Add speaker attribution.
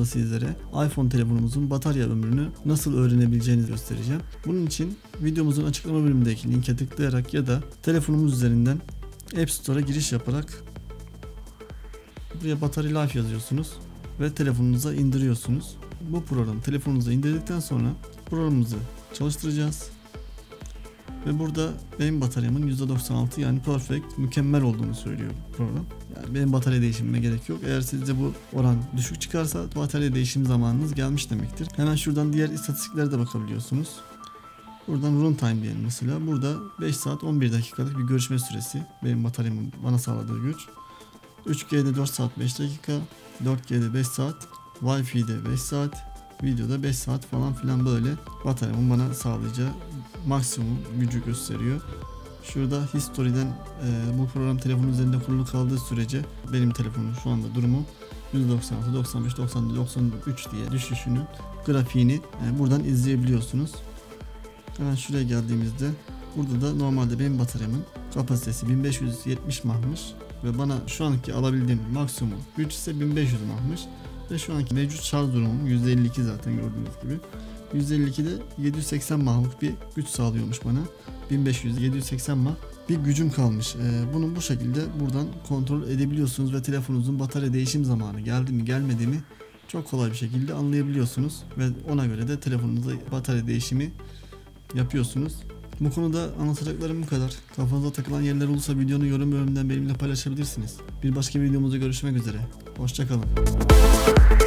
Speaker 1: sizlere iPhone telefonumuzun batarya ömrünü nasıl öğrenebileceğinizi göstereceğim. Bunun için videomuzun açıklama bölümündeki linke tıklayarak ya da telefonumuz üzerinden App Store'a giriş yaparak buraya Battery Life yazıyorsunuz ve telefonunuza indiriyorsunuz. Bu programı telefonunuza indirdikten sonra programımızı çalıştıracağız. Ve burada benim bataryamın %96 yani perfect, mükemmel olduğunu söylüyor program. Yani benim batarya değişimime gerek yok. Eğer sizde bu oran düşük çıkarsa batarya değişim zamanınız gelmiş demektir. Hemen şuradan diğer istatistiklere de bakabiliyorsunuz. Buradan runtime diyelim mesela. Burada 5 saat 11 dakikalık bir görüşme süresi. Benim bataryamın bana sağladığı güç. 3G'de 4 saat 5 dakika. 4G'de 5 saat. Wi-Fi'de 5 saat. Videoda 5 saat falan filan böyle bataryamın bana sağlayacağı maksimum gücü gösteriyor. Şurada history'den bu program telefonun üzerinde kurulu kaldığı sürece benim telefonum şu anda durumu %96, 95, 94, 93 diye düşüşünün grafiğini buradan izleyebiliyorsunuz. Hemen şuraya geldiğimizde burada da normalde benim bataryamın kapasitesi 1570 mAh'mış ve bana şu anki alabildiğim maksimum güç ise 1500 mAh'mış. Ve şu anki mevcut şarj durumum %52 zaten gördüğünüz gibi. %52'de 780 mAh'lık bir güç sağlıyormuş bana. 1500-780 mAh bir gücüm kalmış. Bunu bu şekilde buradan kontrol edebiliyorsunuz ve telefonunuzun batarya değişim zamanı geldi mi gelmedi mi çok kolay bir şekilde anlayabiliyorsunuz. Ve ona göre de telefonunuzda batarya değişimi yapıyorsunuz. Bu konuda anlatacaklarım bu kadar. Kafanıza takılan yerler olursa videonun yorum bölümünden benimle paylaşabilirsiniz. Bir başka videomuzda görüşmek üzere. Hoşça kalın.